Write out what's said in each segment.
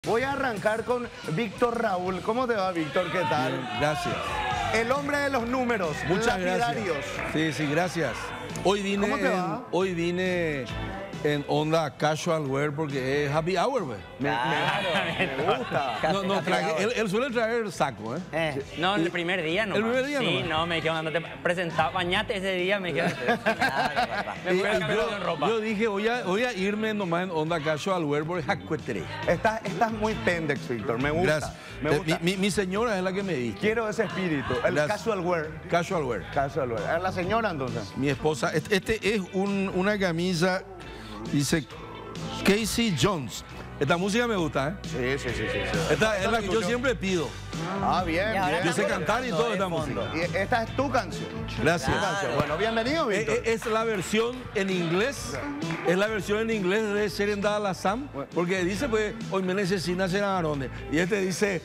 Voy a arrancar con Víctor Raúl. ¿Cómo te va, Víctor? ¿Qué tal? Bien, gracias. El hombre de los números, Muchas lapidarios. gracias. Sí, gracias. Hoy ¿Cómo te va? hoy vine en onda casual wear porque es happy hour, güey. Me gusta. No, él suele traer saco, ¿eh? No, el primer día no. ¿El primer día Sí, nomás? no, me dijeron, andate, presentaba, bañate ese día, me dijeron. Me fui a cambiar de ropa. Yo dije, voy a irme nomás en onda casual wear porque jacuetre. Estás muy pendex, Víctor. Me gusta. Gracias. Me gusta. Mi señora es la que me dice. Quiero ese espíritu. El Gracias. casual wear. Casual wear. Casual wear. La señora, entonces. Mi esposa, este es una camisa, dice Casey Jones. Esta música me gusta, ¿eh? Sí. Esta es la que yo siempre pido. Ah, bien. Yo sé cantar y toda esta música. Y esta es tu canción. Gracias. Bueno, bienvenido, Víctor. Es la versión en inglés. Es la versión en inglés de Serendada la Sam. Porque dice, pues, hoy me necesita ser varones. Y este dice.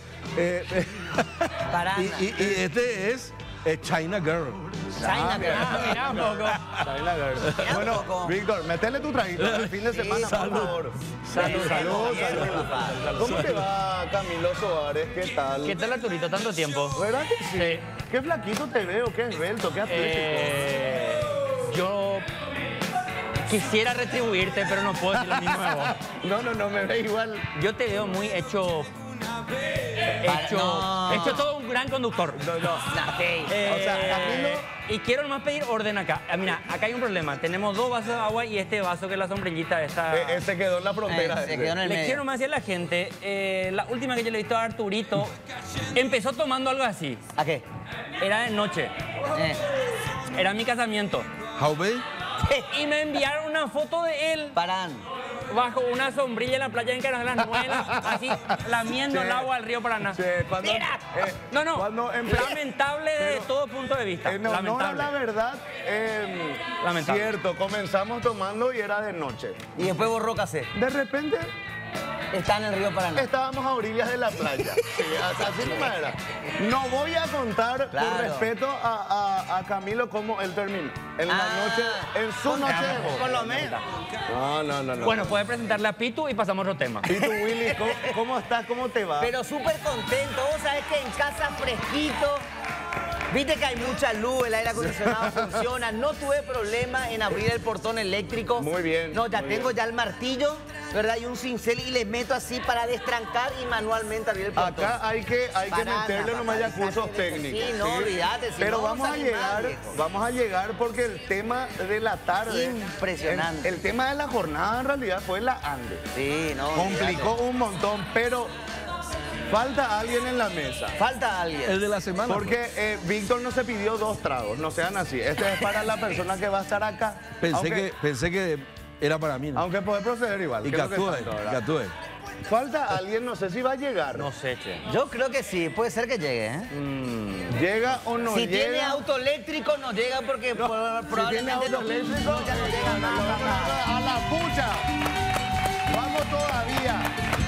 y este es China Girl. China, mirá un poco. Bueno, Víctor, metele tu traguito el fin de semana, por favor. Salud. ¿Cómo te va, Camilo Soares? ¿Qué tal? ¿Qué tal, Arturito? ¿Tanto tiempo? ¿Verdad que sí? Sí. Qué flaquito te veo, qué esbelto, qué atlético. Yo quisiera retribuirte, pero no puedo decir lo mismo de vos. No, me ve igual. Yo te veo muy hecho todo un gran conductor. O sea, Camilo... Y quiero nomás pedir orden acá. Mira, acá hay un problema. Tenemos 2 vasos de agua y este vaso que es la sombrillita esta. Se quedó en la frontera. Se quedó en el Le medio. quiero nomás decir a la gente, la última que yo le he visto a Arturito, empezó tomando algo así. ¿A qué? Era de noche. Era mi casamiento. How baby? Y me enviaron una foto de él Paran. bajo una sombrilla en la playa en Caranuelas, así lamiendo Sí. el agua del río Paraná. Sí, cuando- ¡Mira! cuando lamentable desde todo punto de vista. En honor a lamentable. la verdad, Lamentable. cierto, comenzamos tomando y era de noche. Y después borró casé. De repente Está en el río Paraná. estábamos a orillas de la playa. Sí, así no era. No voy a contar por Claro. respeto a Camilo cómo él terminó. En la noche, en su noche de boda. Por lo menos. No. Bueno, puede presentarle a Pitu y pasamos a otro tema. ¿Y tú, Willy, cómo estás? ¿Cómo te va? Pero súper contento. Vos sabés que en casa fresquito. Viste que hay mucha luz, el aire acondicionado funciona. No tuve problema en abrir el portón eléctrico. Muy bien, No, ya muy tengo bien. ya el martillo, ¿verdad? Y un cincel y le meto así para destrancar y manualmente abrir el portón. Acá hay que Paraná, meterle nomás ya papá, cursos fíjate que técnicos. sí, no, olvídate, si Pero no, vamos a salimos mal, llegar, viejo. vamos a llegar porque el tema de la tarde... Impresionante. El tema de la jornada en realidad fue la Ande. Sí, no. Complicó olvídate. un montón, pero falta alguien en la mesa. Falta alguien. El de la semana. Porque Víctor no se pidió 2 tragos, no sean así. Este es para la persona que va a estar acá. Pensé que era para mí, ¿no? Aunque puede proceder igual. Y que es lo que Catúe, tanto, ¿verdad? Catúe. Falta alguien, no sé si va a llegar. No sé, che. Yo creo que sí, puede ser que llegue, ¿eh? ¿Llega o no Si llega? tiene auto eléctrico, no llega porque Si tiene probablemente auto eléctrico, ya no llega más. a la pucha. Vamos todavía.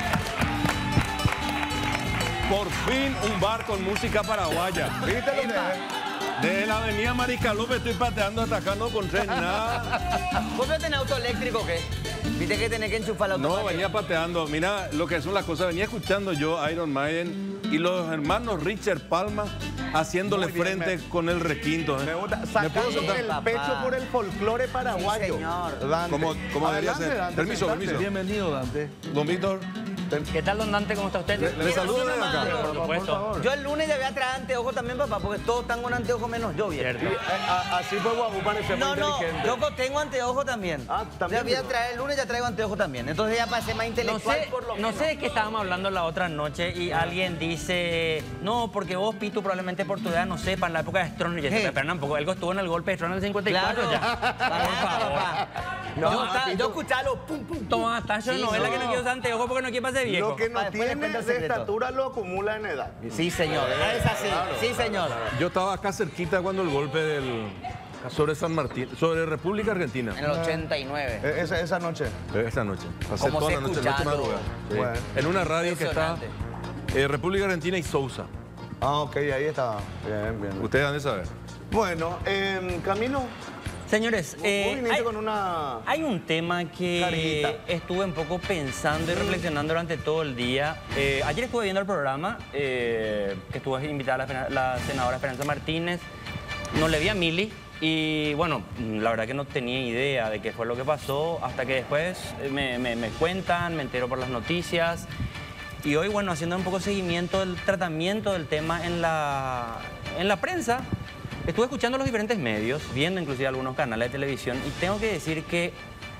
Por fin un bar con música paraguaya. ¿Viste lo que es? Desde la avenida Marica López estoy pateando hasta acá, no encontré nada. ¿Vos no tenés auto eléctrico o qué? Viste que tenés que enchufar el auto. No, venía pateando. Mira lo que son las cosas. Venía escuchando yo Iron Maiden y los hermanos Richard Palma haciéndole Muy bien, frente con el requinto. Me gusta. ¿Me Sacando puedo sentar? el Papá. pecho por el folclore paraguayo. Sí, señor. Dante. Como debería Adelante, ser. Dante, Permiso, sentate. permiso. Bienvenido, Dante. Don Víctor. ¿Qué tal, don Dante? ¿Cómo está usted? Le saludo desde acá. Por supuesto. favor. Yo el lunes ya voy a traer anteojos también, papá, porque todos están con anteojos menos yo, viejo. Cierto. Así fue Guapu, parece muy No, inteligente. yo tengo anteojos también. Ah, también Ya voy a tengo. traer el lunes, ya traigo anteojos también. Entonces ya para ser más No intelectual, sé, por lo no menos. sé de qué estábamos hablando la otra noche y alguien dice, no, porque vos, Pitu, probablemente por tu edad no sepan la época de Stroner. Y yo ¿Qué? decía, pero un poco, él estuvo en el golpe de Stroner del 54 Claro, ya. papá. No, yo escuchaba los pum, pum, pum. Toma, está yo Sí, novela no. que no quiero usar anteojos porque no quiere pasar viejo. Lo que no Después le tiene cuento el de secreto. estatura lo acumula en edad. Sí, señor. Es así. Sí, señor. Yo estaba acá cerquita cuando el golpe sobre San Martín, sobre República Argentina. En el 89. Esa noche. Esa noche. Pasé Como toda se la noche, escuchando. madrugada. Sí. Bueno. En una radio que está Impresionante. República Argentina y Sousa. Ah, ok, ahí está. Bien. ¿Ustedes han de saber? Bueno, Camilo, Señores, Vos viniste con una... hay un tema que Carguita. estuve un poco pensando y reflexionando durante todo el día. Ayer estuve viendo el programa, que estuvo invitada la senadora Esperanza Martínez. No le vi a Mili y bueno, la verdad que no tenía idea de qué fue lo que pasó hasta que después me cuentan, me entero por las noticias. Y hoy, bueno, haciendo un poco de seguimiento del tratamiento del tema en la prensa, estuve escuchando los diferentes medios, viendo inclusive algunos canales de televisión y tengo que decir que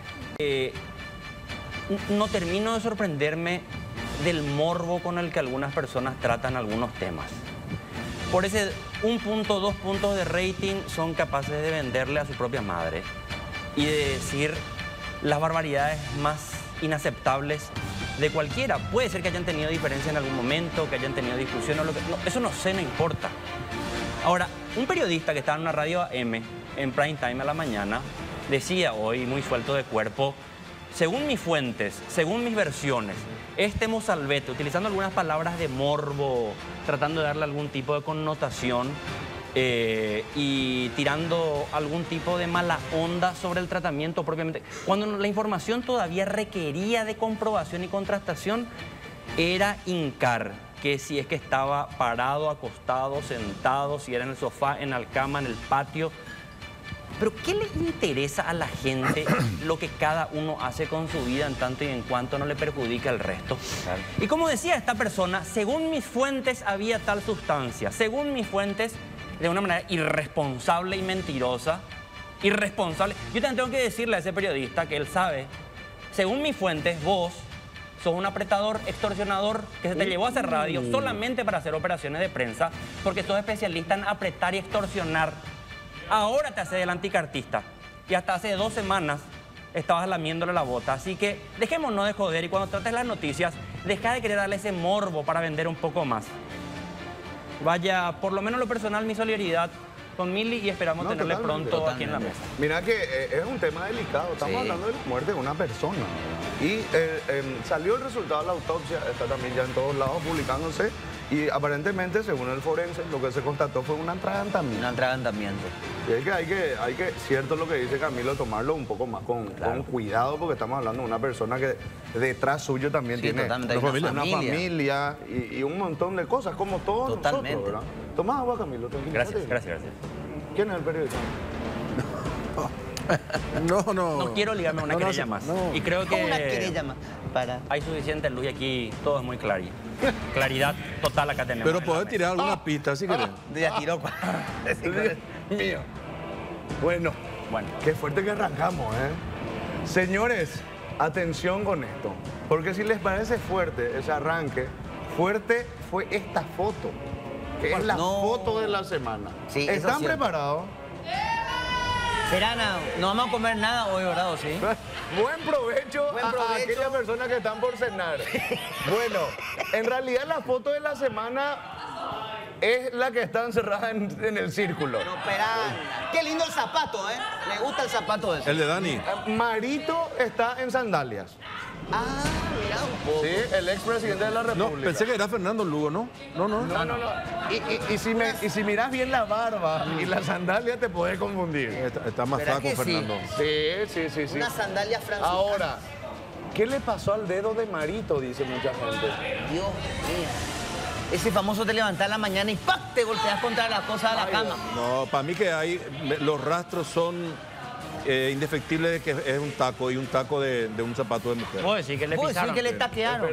no termino de sorprenderme del morbo con el que algunas personas tratan algunos temas. Por ese 1 punto, 2 puntos de rating son capaces de venderle a su propia madre y de decir las barbaridades más inaceptables de cualquiera. Puede ser que hayan tenido diferencia en algún momento, que hayan tenido discusión o lo que... No, eso no sé, no importa. Ahora, un periodista que estaba en una radio AM, en prime time a la mañana, decía hoy, muy suelto de cuerpo, según mis fuentes, según mis versiones, este mozalbete, utilizando algunas palabras de morbo, tratando de darle algún tipo de connotación y tirando algún tipo de mala onda sobre el tratamiento propiamente, cuando la información todavía requería de comprobación y contrastación, era hincar que si es que estaba parado, acostado, sentado, si era en el sofá, en la cama, en el patio. Pero ¿qué le interesa a la gente lo que cada uno hace con su vida en tanto y en cuanto no le perjudica al resto? Claro. Y como decía esta persona, según mis fuentes había tal sustancia. Según mis fuentes, de una manera irresponsable y mentirosa. Irresponsable. Yo también tengo que decirle a ese periodista que él sabe, según mis fuentes, vos sos un apretador, extorsionador que se te llevó a hacer radio solamente para hacer operaciones de prensa porque sos especialista en apretar y extorsionar. Ahora te haces el anticartista y hasta hace 2 semanas estabas lamiéndole la bota. Así que dejémonos de joder y cuando trates las noticias, deja de querer darle ese morbo para vender un poco más. Vaya, por lo menos lo personal, mi solidaridad con Mili y esperamos tenerle pronto aquí en la mesa. Mira que es un tema delicado, estamos hablando de la muerte de una persona, ¿verdad? Y salió el resultado de la autopsia, está también ya en todos lados publicándose y aparentemente, según el forense, lo que se constató fue un atragantamiento. Un atragantamiento. Y hay que, cierto lo que dice Camilo, tomarlo un poco más con cuidado porque estamos hablando de una persona que detrás suyo también tiene una familia y un montón de cosas, como todos nosotros, ¿verdad? Toma agua, Camilo. Gracias. ¿Quién es el periodista? No quiero ligarme a una querella más. Y creo que... ¿Cómo una querella más? Hay suficiente luz y aquí todo es muy clarito. Claridad total acá tenemos. Pero podés tirar alguna pista si querés. Ya tiró. Dios mío. Bueno, qué fuerte que arrancamos, ¿eh? Señores, atención con esto. Porque si les parece fuerte ese arranque, fuerte fue esta foto. Que es la foto de la semana. Sí, ¿Están preparados? Serana, no vamos a comer nada hoy, ¿verdad? ¿Sí? Buen provecho a aquellas personas que están por cenar. Bueno, en realidad la foto de la semana es la que está encerrada en el círculo. Pero espera, qué lindo el zapato, ¿eh? Me gusta el zapato ese. El de Dani. Marito está en sandalias. Ah, mira un poco. Sí, el expresidente de la República. No, pensé que era Fernando Lugo, ¿no? No. Y si miras bien la barba y la sandalia te puede confundir. Está más flaco, Fernando. Sí. Una sandalia francesa. Ahora, ¿qué le pasó al dedo de Marito? Dice mucha gente. Dios mío. Ese famoso te levantas en la mañana y ¡pac! Te golpeas contra la cosa de la cama. No, para mí que los rastros son indefectibles de que es un taco y un taco de un zapato de mujer. ¿Puedo decir que le pisaron? que le taquearon.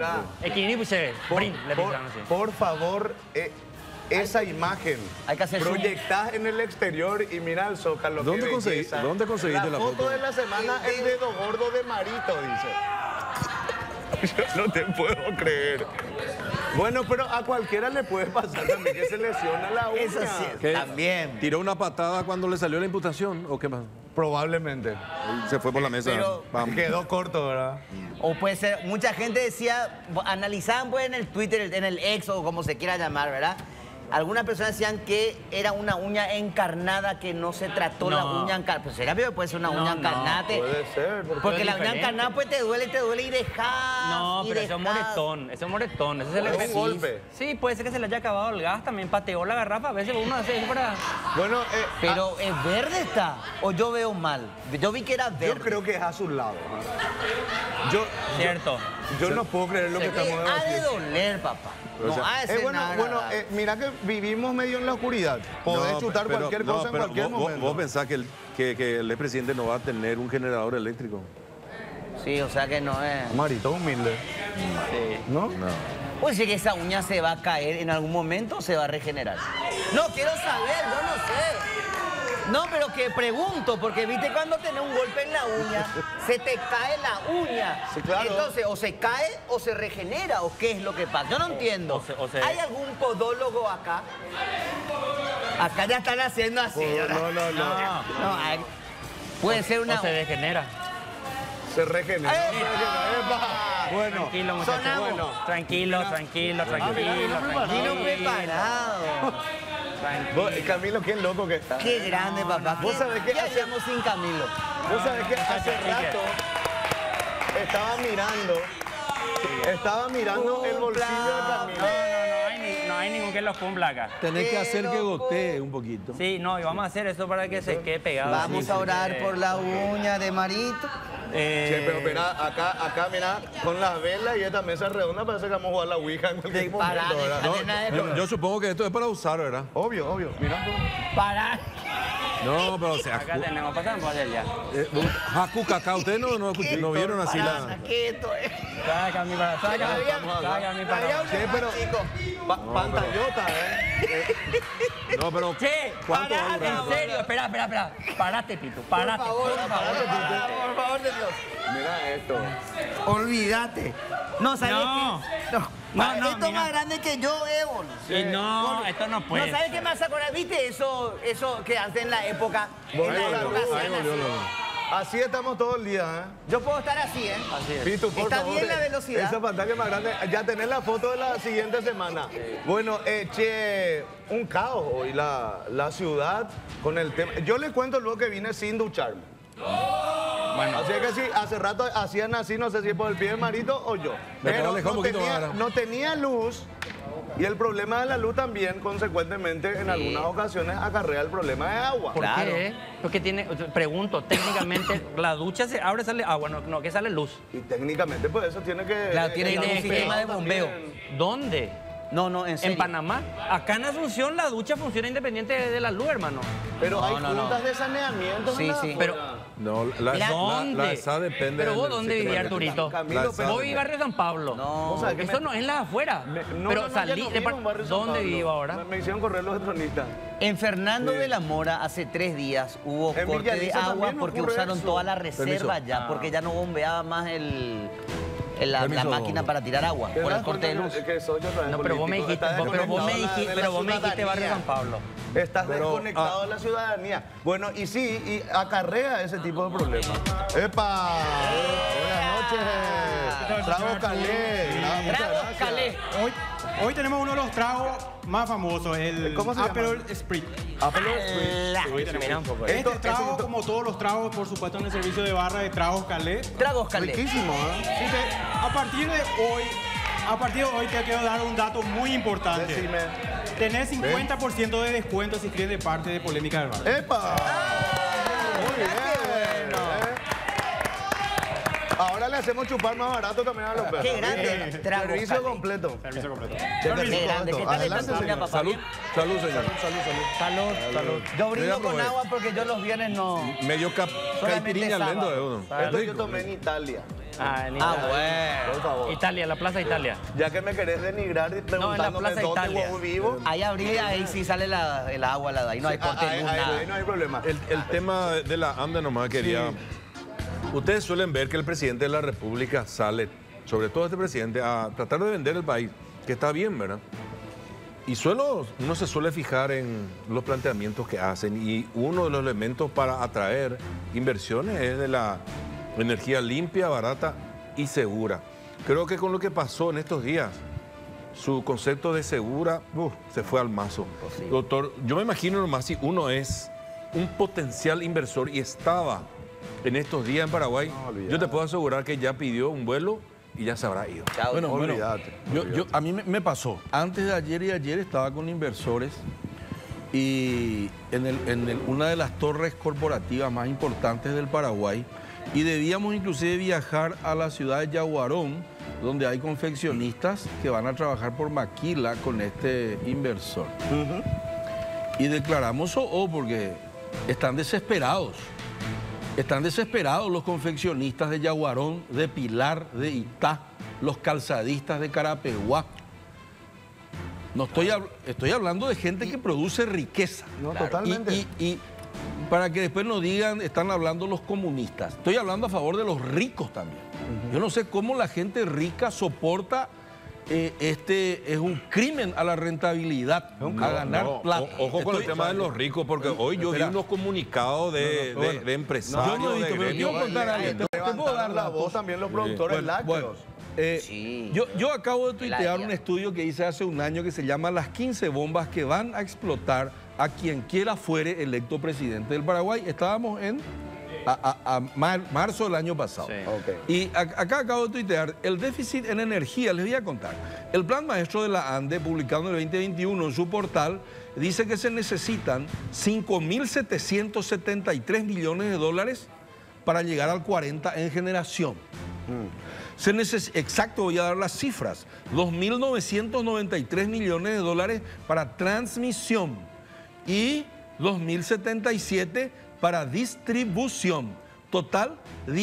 Por favor, esa imagen hay que hacer proyectada en el exterior y mira el Zócalo. ¿Dónde conseguiste la foto? La foto de la semana, el dedo gordo de Marito, dice. Yo no te puedo creer. Bueno, pero a cualquiera le puede pasar también que se lesiona la uña. Eso sí, ¿Qué? también. ¿Tiró una patada cuando le salió la imputación o qué más? Probablemente. Se fue por la mesa. Pero quedó corto, ¿verdad? O puede ser, mucha gente decía, analizaban pues en el Twitter, en el X o como se quiera llamar, ¿verdad? Algunas personas decían que era una uña encarnada, que no se trató la uña encarnada. Pues será que puede ser una uña encarnada. Puede ser. Porque la uña encarnada pues te duele y dejas. No, pero eso es moretón, eso es moretón. Eso se le un golpe. Sí, puede ser que se le haya acabado el gas, también pateó la garrafa. A veces uno hace eso para... Bueno, Pero ¿es verde está? ¿O yo veo mal? Yo vi que era verde. yo creo que es azulado. Cierto. Yo no puedo creer lo que estamos Ha de debatiendo. doler, papá. O No, sea, ha de ser Bueno, nada bueno, agradable. mira que vivimos medio en la oscuridad. Podés No, chutar pero- cualquier no, cosa en pero cualquier vos, momento. vos pensás que el expresidente no va a tener un generador eléctrico. Sí, o sea que no es... Marito humilde, Sí. ¿no? No. Pues sí que esa uña se va a caer en algún momento o se va a regenerar. No, quiero saber, yo no sé. No, pero que pregunto, porque viste cuando tenés un golpe en la uña, se te cae la uña. Sí, claro. Entonces, o se cae o se regenera, o qué es lo que pasa. Yo no entiendo. ¿Hay algún podólogo acá? Acá ya están haciendo así. ¿verdad? No, puede ser una... O se degenera. Se regenera. ¡Epa! Bueno, Tranquilo, muchachos. sonamos. Bueno, tranquilo. Vino preparado. Camilo, qué loco que está. Qué grande, papá. Vos sabés que ¿Qué hacíamos sin Camilo? Vos sabés que hace rato estaba mirando el bolsillo de Camilo. No hay ningún que los cumpla acá. Tenés que hacer que loco. gotee un poquito. Sí, no, y vamos a hacer eso para que se quede pegado. Vamos Sí, a orar sí. por la uña de Marito. Che, pero mira, acá, mira, con las velas y esta mesa redonda parece que vamos a jugar la Ouija en cualquier momento, ¿verdad? Yo supongo que esto es para usar, ¿verdad? Obvio. Mira tú. Para. No, pero o sea, Acá tenemos, pasamos por allá. Haku Kaká, ustedes no vieron así la... Saca mi para, saca mi para. Che, pero pantallota, No, pero Che, ¿cuánto va a parate, durar? en serio, espera. Parate, Pito, parate. Por favor de Dios. Mira esto. Olvídate. No, ¿sabes No. qué? No, esto es mira. más grande que yo, Evo. Y no, esto no puede. No, ¿sabes qué más acordar? ¿Viste eso que hacen en la época? En la época hacían así. Así estamos todo el día, ¿eh? Yo puedo estar así, ¿eh? Así es. Pitu, por Está favor, bien la velocidad. Esa pantalla más grande. Ya tenés la foto de la siguiente semana. Bueno, che, un caos hoy la ciudad con el tema. Yo les cuento luego que vine sin ducharme. Bueno, Así que sí, hace rato hacían así, no sé si por el pie de Marito o yo. Me puedo Pero alejar un poquito ahora. no tenía luz. Y el problema de la luz también, consecuentemente, en algunas ocasiones acarrea el problema de agua. ¿por Claro. qué? Porque tiene, pregunto, técnicamente, la ducha se abre, sale agua, no, que sale luz. Y técnicamente, pues eso tiene que... Claro, tiene estar un sistema de también. bombeo. ¿Dónde? No, en serio. En Panamá. Acá en Asunción la ducha funciona independiente de la luz, hermano. Pero hay no. juntas de saneamiento. Sí, en la sí. zona. Pero- No, Mira, ¿dónde? la ESA depende Pero vos, del ¿dónde sistema vivís, eléctrico. Arturito? Camilo, La ESA pero- Vos vivís barrio San Pablo. No. Vos sabés que Eso no es la de afuera. No, pero no, ya salí no de vivo en Barrio San ¿Dónde Pablo. vivo ahora? Me hicieron correr los electronistas. En Fernando de la Mora hace 3 días hubo En corte de Villaliza agua también porque ocurre usaron eso. toda la reserva Permiso. ya, porque ya no bombeaba más la Permiso. máquina para tirar agua por el corte de luz. Que soy yo también No, pero vos me político. dijiste, Estás pero vos me desconectado dijiste, de la pero vos me dijiste barrio ciudadanía. San Pablo. Estás Pero, desconectado de la ciudadanía. Bueno, y sí, y acarrea ese tipo de problemas. ¡Epa! Buenas noches. Trago Calé. Ah, muchas Trago gracias. Calé. Hoy tenemos uno de los tragos más famosos, el ¿Cómo se llama? Aperol Spritz. Apple Spritz. Hoy tenemos. Mira un poco. Este Esto- trago, esto- como todos los tragos, por supuesto, en el servicio de barra de Tragos Calé. Tragos Calé. Riquísimo, ¿eh? Así que, a partir de hoy te quiero dar un dato muy importante. Decime. Tenés 50% de descuento si escribes de parte de Polémica del Bar. ¡Epa! Muy bien. Ahora le hacemos chupar más barato también a los perros. Qué grande. Tragos Servicio Calé. completo. Servicio completo. Qué Qué rico grande. esto. ¿Qué tal Adelante, esta familia, señor. papá? Salud, salud, señor. Salud. Yo brindo Ya con probé. agua porque yo los viernes no. Medio caipiriña sábado. lento de uno. Esto yo Rico. tomé en Italia. Ah, en Ah, Italia. bueno. Por favor. Italia, la Plaza Italia. Ya que me querés denigrar y preguntándome Plaza dónde Italia. huevo vivo. Ahí abrí, ahí sí sale el agua, ahí no hay corte de luz, nada. Ahí no hay problema. El tema de la ANDA nomás quería... Ustedes suelen ver que el presidente de la República sale, sobre todo este presidente, a tratar de vender el país, que está bien, ¿verdad? Y uno se suele fijar en los planteamientos que hacen y uno de los elementos para atraer inversiones es de la energía limpia, barata y segura. Creo que con lo que pasó en estos días, su concepto de segura se fue al mazo. Doctor, yo me imagino nomás si uno es un potencial inversor y estaba en estos días en Paraguay, yo te puedo asegurar que ya pidió un vuelo y ya se habrá ido. Bueno, a mí me pasó. Antes de ayer y ayer estaba con inversores y en una de las torres corporativas más importantes del Paraguay, y debíamos inclusive viajar a la ciudad de Yaguarón, donde hay confeccionistas que van a trabajar por maquila con este inversor. Y declaramos porque están desesperados. Están desesperados los confeccionistas de Yaguarón, de Pilar, de Itá, los calzadistas de Carapeguá. No estoy hablando de gente que produce riqueza. No, totalmente. Y para que después nos digan, están hablando los comunistas. Estoy hablando a favor de los ricos también. Yo no sé cómo la gente rica soporta es un crimen a la rentabilidad, a ganar plata. Ojo con el tema de los ricos, porque hoy yo vi unos comunicados de empresarios. Yo no he visto, pero quiero contar algo. Te puedo dar la voz también los productores lácteos. Yo acabo de tuitear un estudio que hice hace un año que se llama Las 15 bombas que van a explotar a quien quiera fuere electo presidente del Paraguay. Estábamos en marzo del año pasado. Y acá acabo de tuitear el déficit en energía. Les voy a contar. El plan maestro de la ANDE, publicado en el 2021 en su portal, dice que se necesitan 5.773 millones de dólares para llegar al 40 en generación. Exacto, voy a dar las cifras. 2.993 millones de dólares para transmisión y 2.077 para distribución. Total,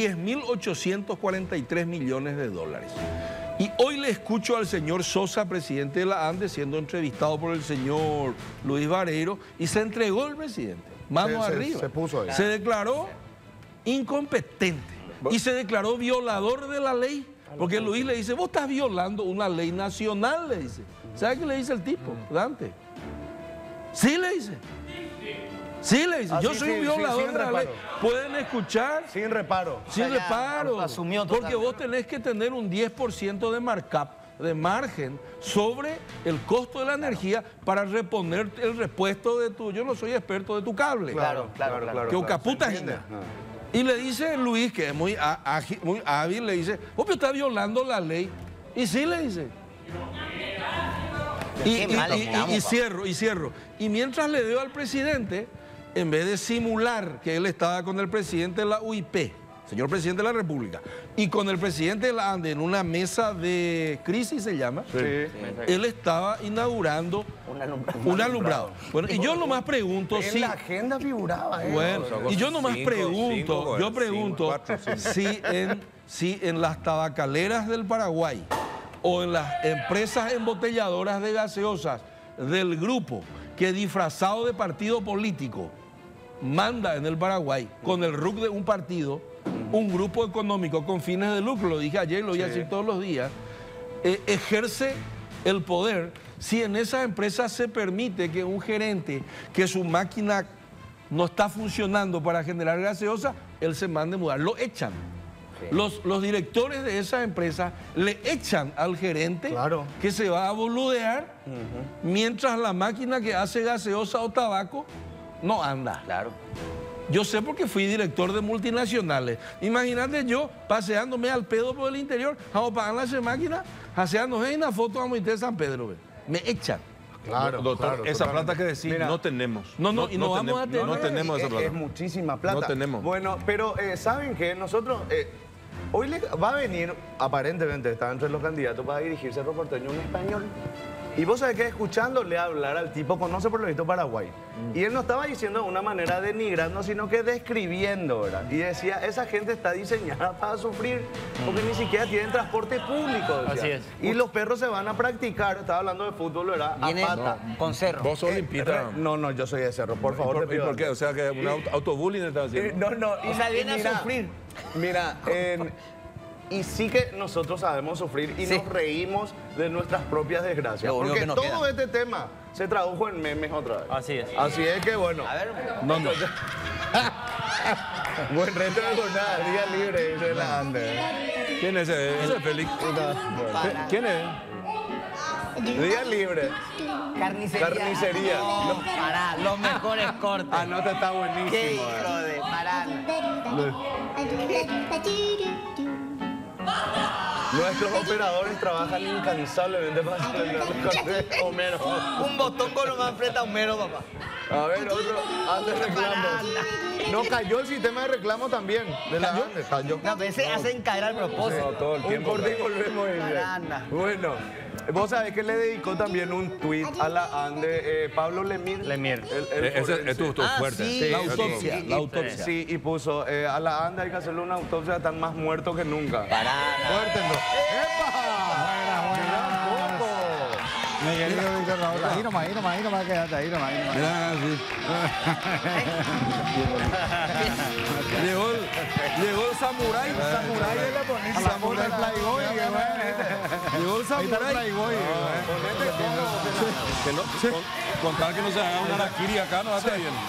10.843 millones de dólares. Y hoy le escucho al señor Sosa, presidente de la ANDE, siendo entrevistado por el señor Luis Vareiro, y se entregó el presidente, mano arriba. Se puso ahí. Se declaró incompetente y se declaró violador de la ley. Porque Luis le dice, vos estás violando una ley nacional, le dice. ¿Sabe qué le dice el tipo, Dante? Sí, le dice. Sí, le dice. Yo soy un violador de la ley. Pueden escuchar. Sin reparo. Sin reparo. Asumió porque vos tenés que tener un 10% de markup, de margen, sobre el costo de la energía para reponer el repuesto de tu... Yo no soy experto de tu cable. Claro. Que caputa gina. Y le dice Luis, que es muy hábil, le dice, vos estás violando la ley. Y sí, le dice. Y cierro. Y mientras le dio al presidente, en vez de simular que él estaba con el presidente de la UIP, señor presidente de la República, y con el presidente de la ANDE en una mesa de crisis, se llama, él estaba inaugurando un alumbrado. Bueno, y yo nomás pregunto si... En la agenda figuraba eso. Bueno, y yo nomás pregunto, si en las tabacaleras del Paraguay o en las empresas embotelladoras de gaseosas del grupo que disfrazado de partido político manda en el Paraguay con el RUC de un partido, un grupo económico con fines de lucro, lo dije ayer y lo voy a decir todos los días, ejerce el poder. Si en esas empresas se permite que un gerente, que su máquina no está funcionando para generar gaseosa, él se mande mudar, lo echan. Los directores de esas empresas le echan al gerente que se va a boludear mientras la máquina que hace gaseosa o tabaco no anda. Yo sé porque fui director de multinacionales. Imagínate yo paseándome al pedo por el interior, vamos a pagar esa máquina, paseándome en una foto a de San Pedro. Me echan. Claro, doctor, esa plata que decís, no tenemos. No vamos a tener. No tenemos esa plata. Es muchísima plata. No tenemos. Bueno, pero ¿saben qué? Nosotros... hoy va a venir, aparentemente está entre los candidatos para dirigirse al Porteño, un español. Y vos sabés que escuchándole hablar al tipo, conoce por lo visto Paraguay. Y él no estaba diciendo de una manera denigrando, sino que describiendo, ¿verdad? Y decía, esa gente está diseñada para sufrir, porque ni siquiera tienen transporte público. Decía. Así es. Y los perros se van a practicar, estaba hablando de fútbol, ¿verdad? A pata. Con Cerro. ¿Vos sos limpita? No, yo soy de Cerro, por favor. ¿Y por qué? O sea, que un autobullying está haciendo. O sea, viene a sufrir. Mira, y sí que nosotros sabemos sufrir y nos reímos de nuestras propias desgracias. Porque todo este tema se tradujo en memes otra vez. Así es. Así es que bueno. A ver. Buen reto de jornada, día libre, dice la ANDE. ¿Quién es ese? Ese es Félix. ¿Quién es? Día libre. Carnicería. Carnicería. No, pará, los mejores cortes. Ah, no, te está buenísimo. Qué hijo de parana. Nuestros operadores trabajan incansablemente para celebrar los cortes de Homero. Un botón con lo más aprieta Homero, papá. A ver, otro, antes reclamo. No, cayó el sistema de reclamo también. De la ANDE, cayó. No, a veces hacen caer al propósito. todo el Un tiempo. corte y volvemos. Paranda. Bueno, vos sabés que le dedicó también un tuit a la ANDE, Pablo Lemir. Lemir. Ese estuvo fuerte. sí. La autopsia, la autopsia. Sí, y puso, a la ANDE hay que hacerle una autopsia, están más muertos que nunca. Parana. Fuerte, ¿no? ¡Epa! Mira, poco. Mi querido Víctor Raúl, ahí nomás, quédate, ahí nomás. Mira, sí. Llegó el samurái. Samurái de la ponencia. Samurái Playboy, que bueno. Llegó el Ahí está el samurái. Playboy. Con tal que no se haga una araquiri acá, no va a estar bien.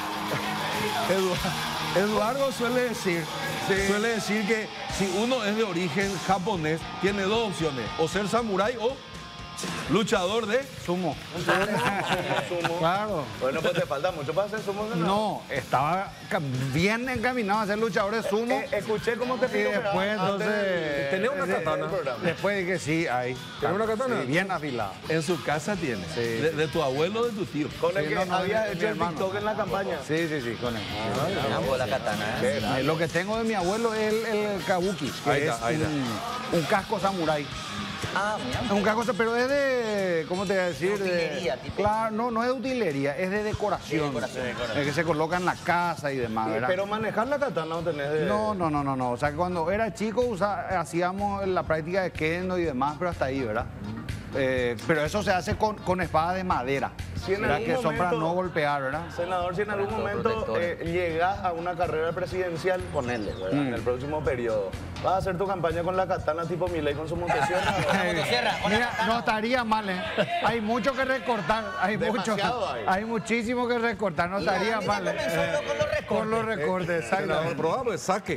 Eduardo suele decir que si uno es de origen japonés, tiene dos opciones, o ser samurái o luchador de Sumo. Sumo. Claro. Bueno, pues te falta mucho para hacer sumo. No, estaba bien encaminado a ser luchador de sumo. Escuché cómo te Y pidió después, entonces. ¿Tenés una katana? Después dije sí, ahí. ¿Tenés una katana? Sí, bien afilado. en su casa tiene, Sí. de tu abuelo o de tu tío. Con el Sí, que no, no, había mi hecho el hermano. TikTok en la campaña. Sí, con él. Ambos la katana, ¿eh? Lo que tengo de mi abuelo es el kabuki, que Ahí es está, ahí está. un casco samurái. Ah, mira. Es un casco, pero es de, ¿cómo te voy a decir? De utilería, tipo. Claro, no es de utilería, es de decoración. De decoración. Es que se coloca en la casa y demás, ¿verdad? Pero manejar la katana no tenés de... No. O sea, que cuando era chico hacíamos la práctica de kendo y demás, pero hasta ahí, ¿verdad? Pero eso se hace con espada de madera, Si en ¿verdad? algún Que son para momento- no golpear, ¿verdad? Senador, si en algún momento protectores. llegas a una carrera presidencial, ponele, ¿verdad? En el próximo periodo, ¿vas a hacer tu campaña con la katana tipo Milei con su motosierra? Motosierra, con la Mira, katana. no estaría mal, ¿eh? Hay mucho que recortar, Demasiado hay. muchísimo que recortar, no estaría mira, mal. comenzó uno con los recortes. Con los recortes, Senador, exactamente. probable, saque.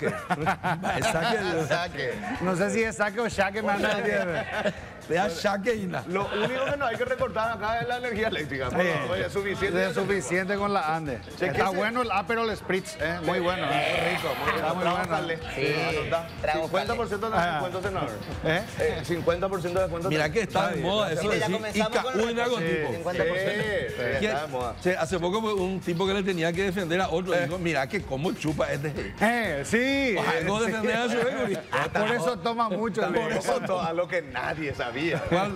Saque. No sé si es saque o shaque, me van a decir. Te da shakeína. Lo único que no hay que recortar acá es la energía eléctrica. Oye, es suficiente. Es suficiente con la Ande. Che, Está ¿qué se- bueno el Aperol Spritz, muy bueno. Muy rico, muy rico. Está muy bueno. Trabájale. Sí, Anotá. trago 50% de descuento, senador. 50% de descuento. Mira que está de moda eso de Mira, ya decir comenzamos con el Icaúna con recorte. tipo. 50%. Sí, está de moda. Che, hace poco un tipo que le tenía que defender a otro dijo, mira que cómo chupa este. Sí. Algo defender a su Gregory. Por eso toma mucho. Por eso todo algo que nadie sabía. ¿Cuál?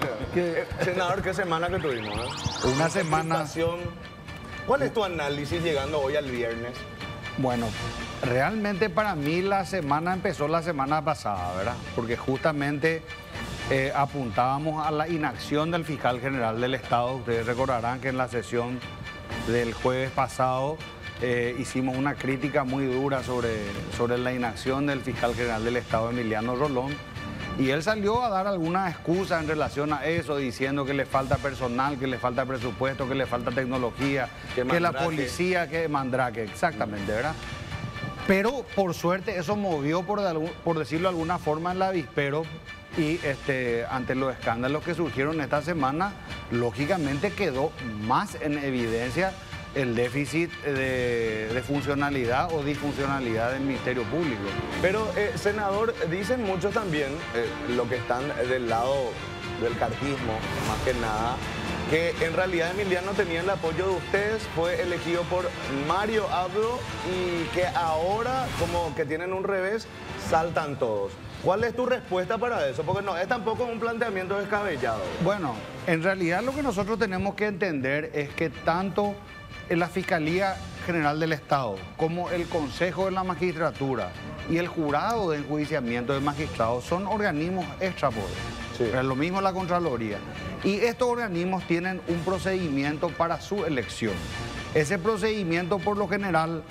Senador, ¿qué semana que tuvimos? Una semana. Situación. ¿Cuál es tu análisis llegando hoy al viernes? Bueno, realmente para mí la semana empezó la semana pasada, ¿verdad? Porque justamente apuntábamos a la inacción del fiscal general del Estado. Ustedes recordarán que en la sesión del jueves pasado hicimos una crítica muy dura sobre la inacción del fiscal general del Estado, Emiliano Rolón. Y él salió a dar algunas excusas en relación a eso, diciendo que le falta personal, que le falta presupuesto, que le falta tecnología, Que que la Mandrake. policía, que Mandrake, exactamente, ¿verdad? Pero por suerte eso movió, por decirlo de alguna forma, el avispero y ante los escándalos que surgieron esta semana, lógicamente quedó más en evidencia el déficit de funcionalidad o disfuncionalidad del Ministerio Público. Pero, senador, dicen muchos también, lo que están del lado del cartismo, más que nada, que en realidad Emiliano tenía el apoyo de ustedes, fue elegido por Mario Abdo y que ahora, como que tienen un revés, saltan todos. ¿Cuál es tu respuesta para eso? Porque no, es tampoco un planteamiento descabellado. Bueno, en realidad lo que nosotros tenemos que entender es que tanto en la Fiscalía General del Estado como el Consejo de la Magistratura y el Jurado de Enjuiciamiento de Magistrados son organismos extrapoder. Sí. Es lo mismo la Contraloría. Y estos organismos tienen un procedimiento para su elección. Ese procedimiento por lo general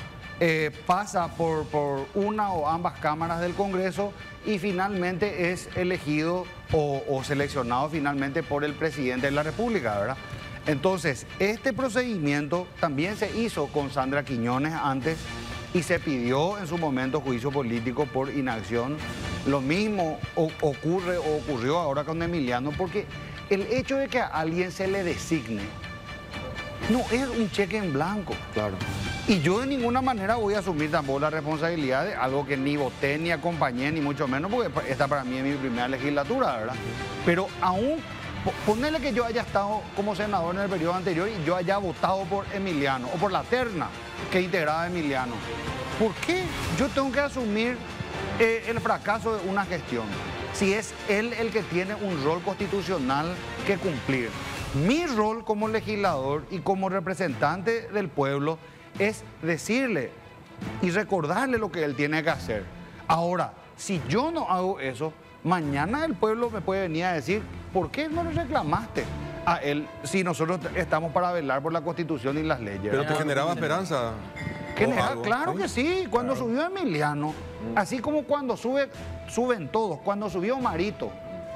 pasa por una o ambas cámaras del Congreso y finalmente es elegido o seleccionado finalmente por el presidente de la República, ¿verdad? Entonces, este procedimiento también se hizo con Sandra Quiñones antes y se pidió en su momento juicio político por inacción. Lo mismo ocurrió ahora con Emiliano porque el hecho de que a alguien se le designe no es un cheque en blanco. Claro. Y yo de ninguna manera voy a asumir tampoco la responsabilidad de algo que ni voté, ni acompañé, ni mucho menos, porque esta para mí es mi primera legislatura, ¿verdad? Pero aún, ponerle que yo haya estado como senador en el periodo anterior y yo haya votado por Emiliano, o por la terna que integraba a Emiliano, ¿por qué yo tengo que asumir el fracaso de una gestión? Si es él el que tiene un rol constitucional que cumplir. Mi rol como legislador y como representante del pueblo es decirle y recordarle lo que él tiene que hacer. Ahora, si yo no hago eso, mañana el pueblo me puede venir a decir, ¿por qué no le reclamaste a él si nosotros estamos para velar por la Constitución y las leyes? Pero te generaba esperanza. Claro que sí, cuando subió Emiliano, así como cuando suben todos, cuando subió Marito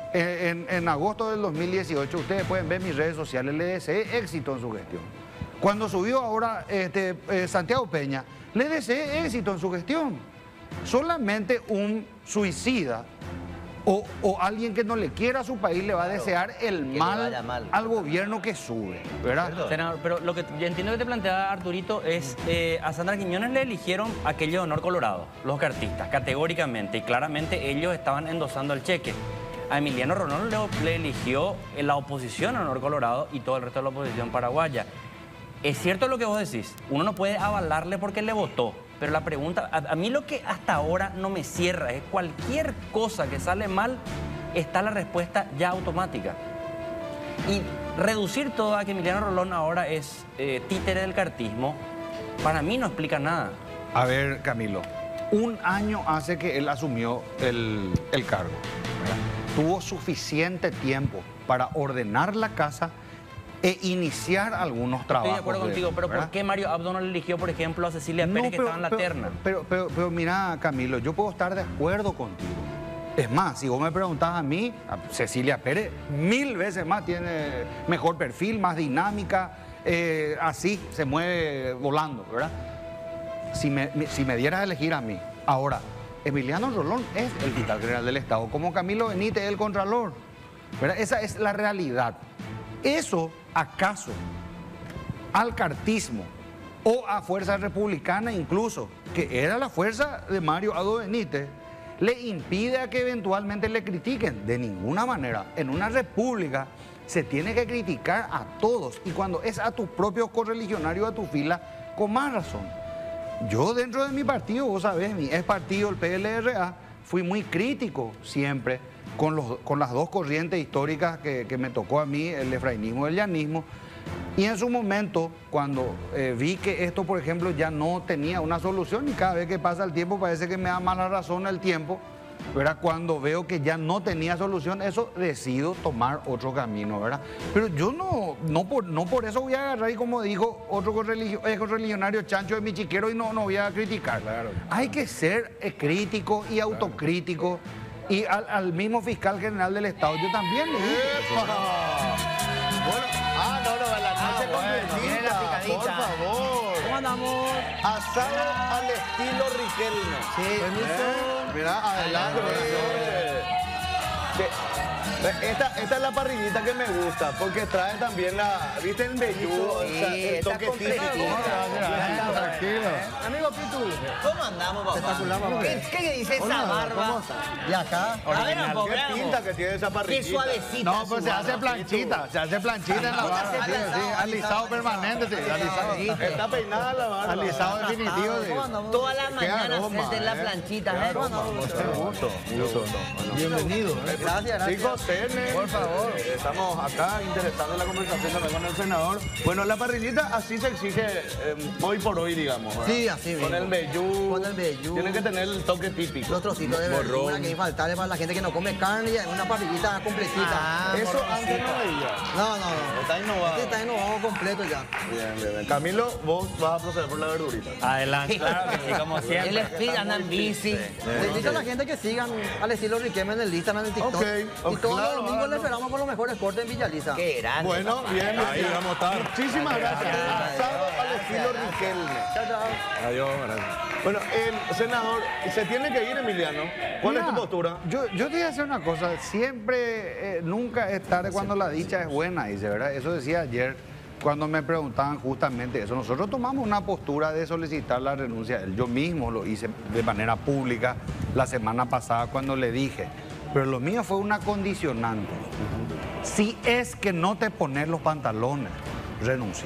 en agosto del 2018, ustedes pueden ver mis redes sociales, le deseé éxito en su gestión. Cuando subió ahora Santiago Peña, le deseé éxito en su gestión. Solamente un suicida o alguien que no le quiera a su país le va a desear el mal al gobierno que sube, ¿verdad? Senador, pero lo que yo entiendo que te planteaba Arturito es, a Sandra Quiñones le eligieron aquello de honor colorado, los cartistas, categóricamente, y claramente ellos estaban endosando el cheque. A Emiliano Rolón le eligió la oposición a honor colorado y todo el resto de la oposición paraguaya. Es cierto lo que vos decís, uno no puede avalarle porque le votó, pero la pregunta, a mí lo que hasta ahora no me cierra es cualquier cosa que sale mal, está la respuesta ya automática. Y reducir todo a que Emiliano Rolón ahora es títere del cartismo, para mí no explica nada. A ver, Camilo, un año hace que él asumió el cargo, ¿verdad? Tuvo suficiente tiempo para ordenar la casa e iniciar algunos trabajos. Estoy de acuerdo contigo, pero ¿verdad? ¿Por qué Mario Abdo no le eligió, por ejemplo, a Cecilia Pérez, que estaba en la terna? Pero mira, Camilo, yo puedo estar de acuerdo contigo. Es más, si vos me preguntás a mí, a Cecilia Pérez 1000 veces más tiene mejor perfil, más dinámica, así se mueve volando, ¿verdad? Si me dieras a elegir a mí, ahora, Emiliano Rolón es el fiscal general del Estado, como Camilo Benítez el contralor, ¿verdad? Esa es la realidad. ¿Eso acaso al cartismo o a Fuerza Republicana incluso, que era la fuerza de Mario Abdo Benítez, le impide a que eventualmente le critiquen? De ninguna manera. En una república se tiene que criticar a todos, y cuando es a tus propios correligionarios, a tu fila, con más razón. Yo dentro de mi partido, vos sabés, mi ex partido, el PLRA, fui muy crítico siempre con las dos corrientes históricas que me tocó a mí, el efrainismo y el llanismo. Y en su momento, cuando vi que esto, por ejemplo, ya no tenía una solución, y cada vez que pasa el tiempo parece que me da mala razón el tiempo, ¿verdad? Cuando veo que ya no tenía solución, eso decido tomar otro camino, ¿verdad? Pero yo no por eso voy a agarrar, y como dijo otro correligionario, chancho de mi chiquero, y no voy a criticar. Claro. Hay que ser crítico y autocrítico. Y al mismo fiscal general del Estado, yo también le dije. Bueno, la noche completita, por favor. ¿Cómo andamos? Asado al estilo Riquelme. Sí. Permiso. Mira, adelante. Esta es la parrillita que me gusta, porque trae también ¿viste el velludo? El toque típico. Tranquilo. Amigo Pitu, ¿cómo andamos, papá? Espectacular, papá. ¿Qué dice esa barba? ¿Y acá? A ver, un poco. Qué pinta que tiene esa parrillita. Qué suavecita. No, pues se hace planchita en la barba. Sí, alisado permanente, sí, alisado. Está peinada la barba. Alisado definitivo. Toda la mañana haces la planchita, ¿eh? Gusto. Bienvenido. Gracias. Chicos, por favor. Estamos acá interesados en la conversación también con el senador. Bueno, la parrillita así se exige hoy por hoy, digamos, ¿verdad? Sí, así mismo. Con el vellú. Con el vellú. Tiene que tener el toque típico. Los trocitos de verdura que infaltables para la gente que no come carne, y una parrillita completita. Eso antes no veía. No. está innovado. Este está innovado completo ya. Bien, bien, bien. Camilo, vos vas a proceder por la verdurita. Adelante, claro que sí, como El siempre. speed anda en bici. Les dice a la gente que sigan al estilo Riquelme en el Instagram, en el TikTok. Ok, Y todos claro, los domingos le háganlo. esperamos con los mejores cortes en Villaliza. Qué grande. Bueno, bien. Ahí vamos a estar. Muchísimas gracias. Asado al estilo Riquelme. Chao, chao. Adiós, gracias. Bueno, senador, se tiene que ir, Emiliano. ¿Cuál es tu Mira, postura? Yo te voy a decir una cosa, siempre, nunca es tarde cuando la dicha es buena, dice, ¿verdad? Eso decía ayer cuando me preguntaban justamente eso. Nosotros tomamos una postura de solicitar la renuncia de él. Yo mismo lo hice de manera pública la semana pasada cuando le dije, pero lo mío fue una condicionante. Si es que no te pones los pantalones, renuncia.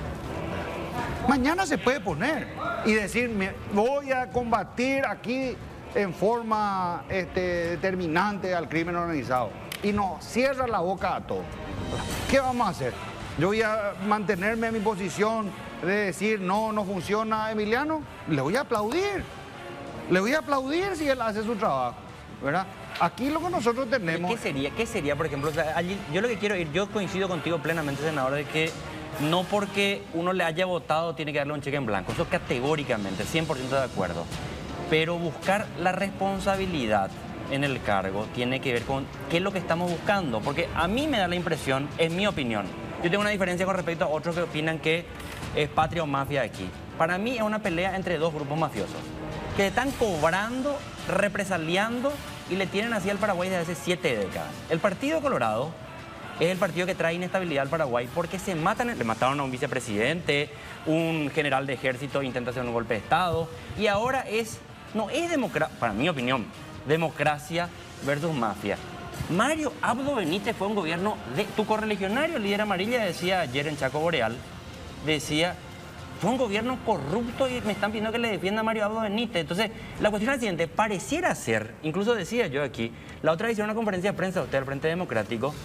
Mañana se puede poner y decir, voy a combatir aquí en forma determinante al crimen organizado. Y nos cierra la boca a todos. ¿Qué vamos a hacer? Yo voy a mantenerme en mi posición de decir, no funciona Emiliano. Le voy a aplaudir. Le voy a aplaudir si él hace su trabajo, ¿verdad? Aquí lo que nosotros tenemos... ¿Qué sería, por ejemplo? O sea, yo lo que quiero ir, yo coincido contigo plenamente, senador, de que no porque uno le haya votado tiene que darle un cheque en blanco. Eso categóricamente, 100% de acuerdo. Pero buscar la responsabilidad en el cargo tiene que ver con qué es lo que estamos buscando. Porque a mí me da la impresión, en mi opinión, yo tengo una diferencia con respecto a otros que opinan que es patria o mafia aquí. Para mí es una pelea entre dos grupos mafiosos que están cobrando, represaliando y le tienen así al Paraguay desde hace 7 décadas. El Partido Colorado es el partido que trae inestabilidad al Paraguay porque se matan, le mataron a un vicepresidente, un general de ejército intenta hacer un golpe de Estado y ahora no es democracia, para mi opinión, democracia versus mafia. Mario Abdo Benítez fue un gobierno de... Tu correligionario, líder amarilla, decía ayer en Chaco Boreal, decía, fue un gobierno corrupto y me están pidiendo que le defienda a Mario Abdo Benítez. Entonces, la cuestión es la siguiente, pareciera ser, incluso decía yo aquí, la otra vez hicieron una conferencia de prensa, usted del Frente Democrático,